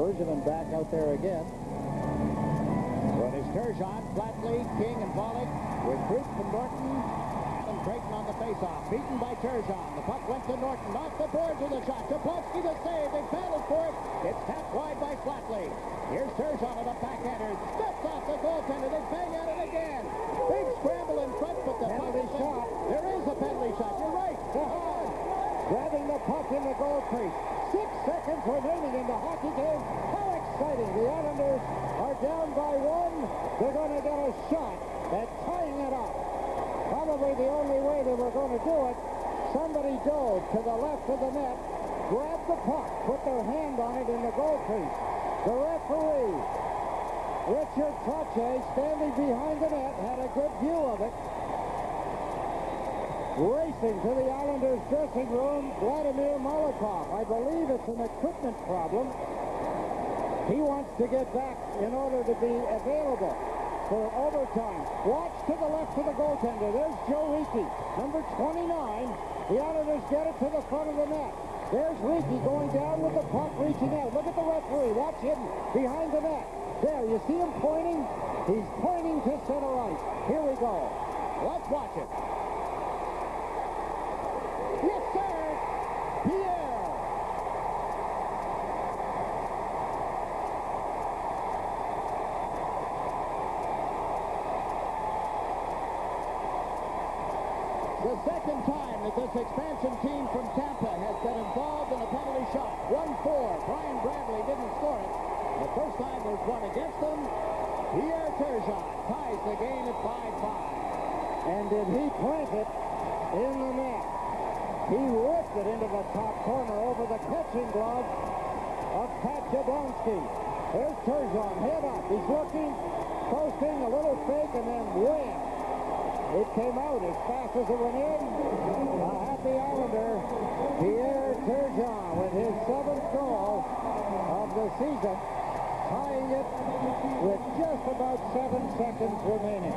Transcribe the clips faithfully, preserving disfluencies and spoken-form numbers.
Bergevin back out there again. So it is Turgeon, Flatley, King, and Volek with Troop from Norton. And Creighton on the face-off. Beaten by Turgeon. The puck went to Norton. Off the boards with a shot. Jablonski the save. They battled for it. It's tapped wide by Flatley. Here's Turgeon on the backhander. Steps off the goaltender. They bang at it again. Big scramble in front, but the Penalty puck is shot. There is a penalty shot. You're right. Grabbing the puck in the goal crease. Six seconds remaining in the hockey game. How exciting. The Islanders are down by one. They're going to get a shot at tying it up. Probably the only way they were going to do it. Somebody dove to the left of the net, grabbed the puck, put their hand on it in the goal crease. The referee, Richard Trache, standing behind the net, had a good view of it. Racing to the Islanders' dressing room, Vladimir Molotov. I believe it's an equipment problem. He wants to get back in order to be available for overtime. Watch to the left of the goaltender. There's Joe Ricci, number twenty-nine. The Islanders get it to the front of the net. There's Ricci going down with the puck, reaching out. Look at the referee. Watch him behind the net. There, you see him pointing? He's pointing to center ice. Here we go. Let's watch it. Yes, sir. Pierre. The second time that this expansion team from Tampa has been involved in a penalty shot. one four. Brian Bradley didn't score it. The first time there's one against them. Pierre Turgeon ties the game at five five. And did he plant it in the net? He whipped it into the top corner over the catching glove of Pat Jablonski. There's Turgeon, head up. He's looking, posting, a little fake, and then wham! It came out as fast as it went in. A happy Islander, Pierre Turgeon, with his seventh goal of the season, tying it with just about seven seconds remaining.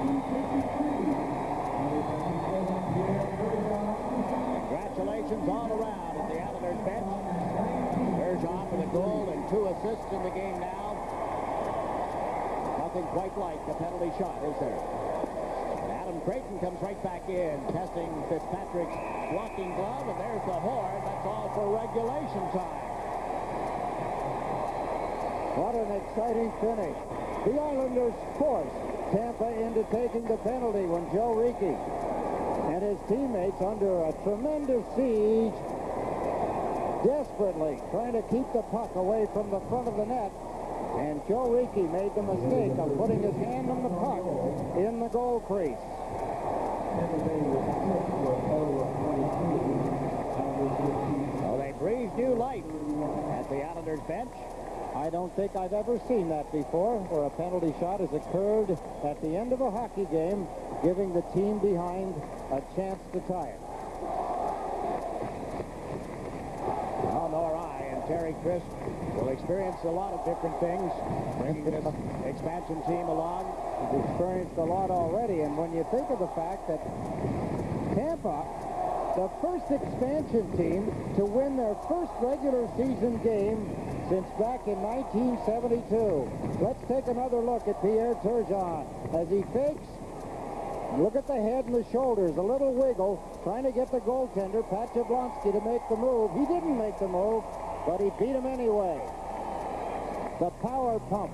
Congratulations all around at the Islanders bench. Turgeon with a goal and two assists in the game now. Nothing quite like the penalty shot, is there? Creighton comes right back in, testing Fitzpatrick's blocking glove, and there's the horn. That's all for regulation time. What an exciting finish. The Islanders forced Tampa into taking the penalty when Joe Ricci and his teammates, under a tremendous siege, desperately trying to keep the puck away from the front of the net. And Joe Ricci made the mistake of putting his hand on the puck in the goal crease. Well, they breathed new life at the Islanders bench. I don't think I've ever seen that before, where a penalty shot has occurred at the end of a hockey game, giving the team behind a chance to tie it. Well, nor I, and Terry Crisp will experience a lot of different things, bringing this expansion team along. He's experienced a lot already, and when you think of the fact that Tampa, the first expansion team to win their first regular season game since back in nineteen seventy-two. Let's take another look at Pierre Turgeon as he fakes. Look at the head and the shoulders, a little wiggle, trying to get the goaltender, Pat Jablonski, to make the move. He didn't make the move, but he beat him anyway. The power pump.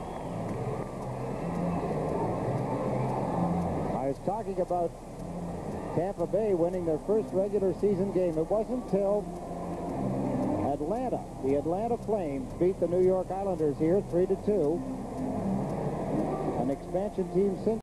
I was talking about Tampa Bay winning their first regular season game. It wasn't until Atlanta, the Atlanta Flames, beat the New York Islanders here three to two. An expansion team since